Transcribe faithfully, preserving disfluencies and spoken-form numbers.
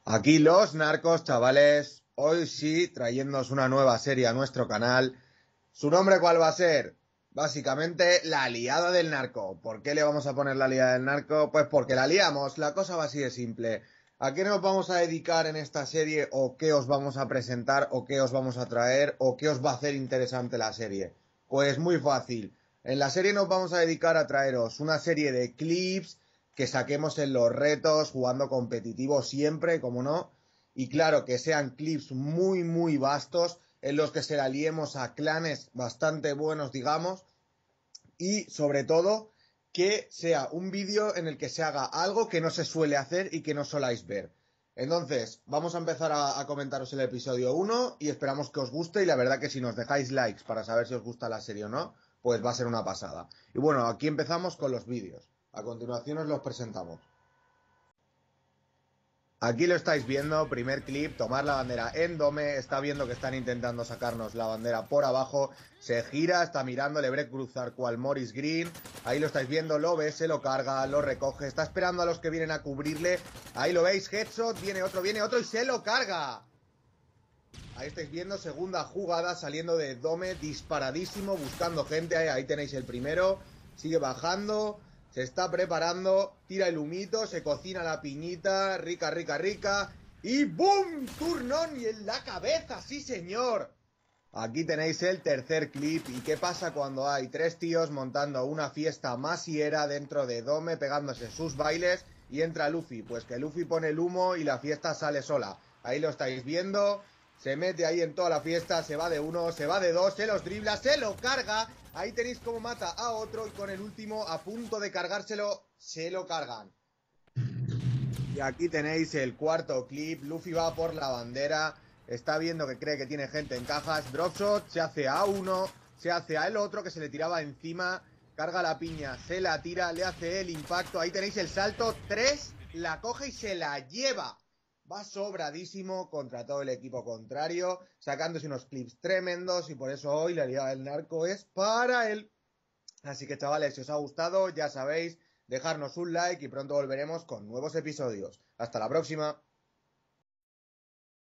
Aquí los narcos, chavales. Hoy sí, trayéndonos una nueva serie a nuestro canal. ¿Su nombre cuál va a ser? Básicamente, la liada del narco. ¿Por qué le vamos a poner la liada del narco? Pues porque la liamos. La cosa va así de simple. ¿A qué nos vamos a dedicar en esta serie? ¿O qué os vamos a presentar? ¿O qué os vamos a traer? ¿O qué os va a hacer interesante la serie? Pues muy fácil. En la serie nos vamos a dedicar a traeros una serie de clips que saquemos en los retos, jugando competitivo siempre, como no. Y claro, que sean clips muy, muy vastos, en los que se la liemos a clanes bastante buenos, digamos. Y sobre todo, que sea un vídeo en el que se haga algo que no se suele hacer y que no soláis ver. Entonces, vamos a empezar a, a comentaros el episodio uno y esperamos que os guste. Y la verdad que si nos dejáis likes para saber si os gusta la serie o no, pues va a ser una pasada. Y bueno, aquí empezamos con los vídeos. A continuación os los presentamos. Aquí lo estáis viendo, primer clip, tomar la bandera en Dome, está viendo que están intentando sacarnos la bandera por abajo, se gira, está mirando, le ve cruzar cual Morris Green, ahí lo estáis viendo, lo ve, se lo carga, lo recoge, está esperando a los que vienen a cubrirle, ahí lo veis, headshot, viene otro, viene otro y se lo carga. Ahí estáis viendo, segunda jugada, saliendo de Dome, disparadísimo, buscando gente, ahí, ahí tenéis el primero, sigue bajando. Se está preparando, tira el humito, se cocina la piñita, rica, rica, rica. Y ¡boom! Turnón y en la cabeza, sí señor. Aquí tenéis el tercer clip. ¿Y qué pasa cuando hay tres tíos montando una fiesta masiera dentro de Dome, pegándose sus bailes y entra Luffy? Pues que Luffy pone el humo y la fiesta sale sola. Ahí lo estáis viendo. Se mete ahí en toda la fiesta, se va de uno, se va de dos, se los dribla, se lo carga. Ahí tenéis cómo mata a otro y con el último a punto de cargárselo, se lo cargan. Y aquí tenéis el cuarto clip. Luffy va por la bandera, está viendo que cree que tiene gente en cajas. Dropshot, se hace a uno, se hace a el otro que se le tiraba encima. Carga la piña, se la tira, le hace el impacto. Ahí tenéis el salto, tres, la coge y se la lleva. Va sobradísimo contra todo el equipo contrario, sacándose unos clips tremendos y por eso hoy la liga del narco es para él. Así que chavales, si os ha gustado, ya sabéis, dejarnos un like y pronto volveremos con nuevos episodios. Hasta la próxima.